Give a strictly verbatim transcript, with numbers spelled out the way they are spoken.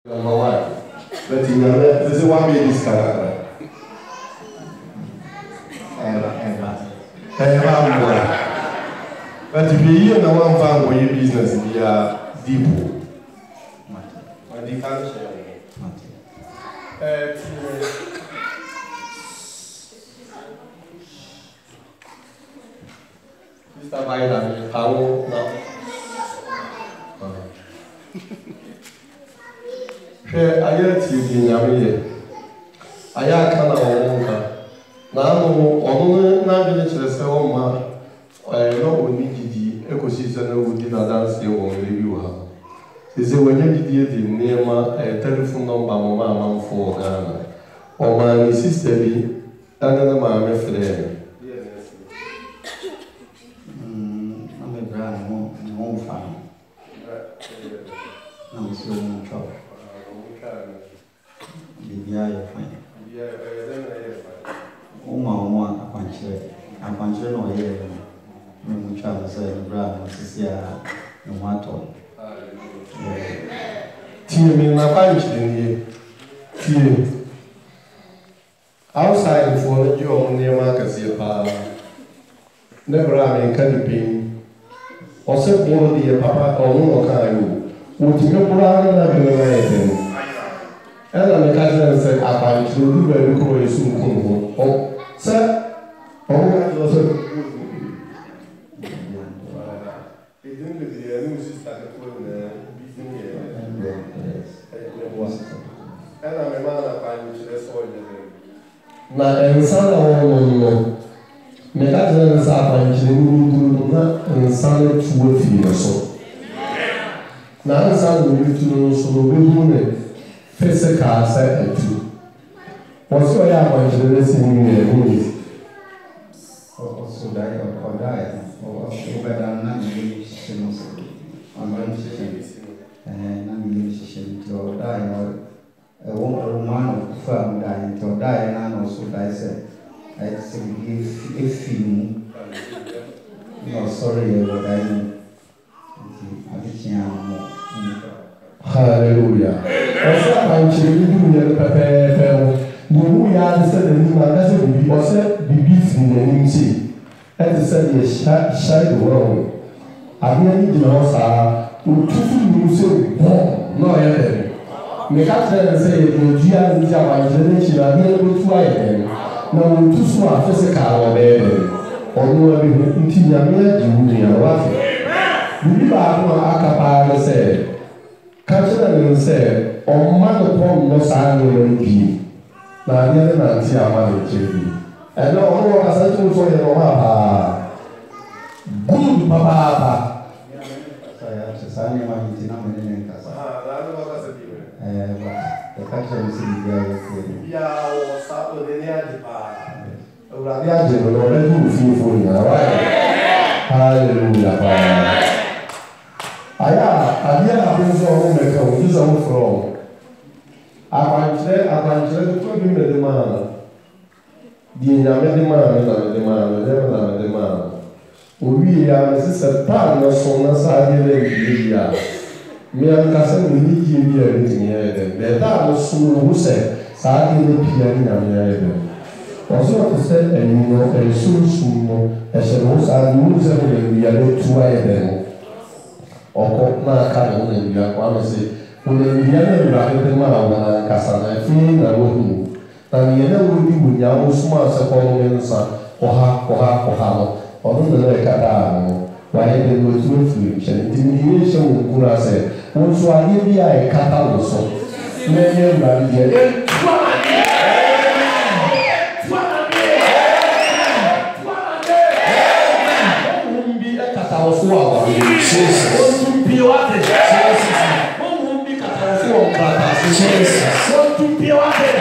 Number one. But in the this is one way this character. But if you hear no one found for your business, we are deep. Mister Biden, how now? Here, I hear you in Yamie. I can't know. Now, on the village, the Selma, I know we need the ecosystem who did not dance here on review. They say when you did the name a telephone number, Mamma for Ghana, or my sister, and then my friend. I'm a brand home farm. I'm still in trouble. Yeah, you're fine. Uma uma akwankyerɛ akwankyerɛ na ɔyɛ no mu twa sɛ bra no sisi a no matter tie me na akwankyerɛ nie tie outside for no gye ɔmo nneɛma akɛseɛ paa ne bra me nka ne pɛn ɔsɛ bɔɔl de yɛ papa ɔno na ɔkaa yɛ o wɔtumi bora no na adwene no ayɛ dɛn ɛna meka kyerɛ sɛ akwankyerɛ odu baabi kɔ yɛ so nkom ho sɛ ɔmo ka kyerɛ sɛ ɛdin bebree ɛne wo sista ketewa nyinaa bi ne yɛ ɛna mema na akwankyerɛ sɛ ɔyɛ dɛn na nsa na wɔnom no meka kyerɛ sɛ akwankyerɛ no woduru no na nsa no tuo firi no so na nsa no wotu no nso no wobɛhu ne physical side and two. What's your young listening in the movies? also die or die or better than none musicians on musicians and none musicians to die or a woman of firm dying to die and also die said I say if if you no sorry about dying. Hallelujah. Ọsẹ àpàǹkyerè bi dùn yẹn pẹpẹẹpẹ o. Nìmú yà á sẹ n'anim àkàsẹ bìbí ọsẹ bìbí fìrì n'anim sí. Ẹ ti sẹ yẹ hyá hyá ìdòwò o. Àbíyá ni gyina hɔ saa. Otutu nìmú sẹ bọ̀ náà ɔyɛ dɛm. Mìka kyerɛ ne sɛ yɛ dùn a ne ti àpàǹkyerè n'ekyir àbíyá ni otu ayɛ dɛm. Na otu so a physical ɔbɛyɛ dɛm. Ɔno ɛbi ho nti nyame agye wu nìyà wáfẹ. Bìbí baako a aka paa ne sɛ. Kachira ne sɛ ɔmma ne pɔm no saa nneɛma no bi na adeɛ ne nante ama ne nkyɛn bi ɛnna ɔno wɔ kasa kyerɛ nso yɛ ɔma paa good papaapa saa nneɛma yi nti na mo ne ne nkasa ɛɛ ɛka kyerɛ me sɛ biribi ayɛ fɛ biaa wɔ saa ɔde ne agye paa awurade agye no na ɔbɛdu wo fiefo nyinaa wayɛ hallelujah paa aya adeɛ na abo nso ɔmo mɛka o nso ɔmo frɔ ɔmo akwankyerɛ akwankyerɛ to bi mɛ de maa no deɛ nyame de maa no na mɛ de maa no ɛdɛ na mɛ de maa no owie ya mɛ sisɛ pan no so na saa adeɛ na ewie yi a mmea nkasa na eyi yie bi a ɛntumi ayɛ dɛ bɛɛda a no so no ho sɛ saa adeɛ na pia ne nyame ayɛ dɛ ɔso ɔte sɛ ɛnum no ɛsumsum no ɛhyɛ no ho saa adeɛ wo sɛ ɔyɛ wia no tu ayɛ dɛ no ọkọ náà ká ní wọn ènìyàn kó àmì sí wọn ènìyàn náà wúlò àdéhùn máa wọn kàṣà náà fi náà wọ́n hù na nìyẹn náà wọ́n bí wònyà wọ́n súnmọ́ àṣẹkọ́ wọn ní nsa ọ̀ha ọ̀ha ọ̀ha no ọdún náà ẹ̀ka dáa no wàá yẹ dẹ́nu ojú efiri nkyɛn nti ní yẹn hyɛ wọn kúrò asɛ wọn nso adeɛ bi a ɛka ta wọn so na ɛyɛ wúlò deɛ Jesus. Jesus.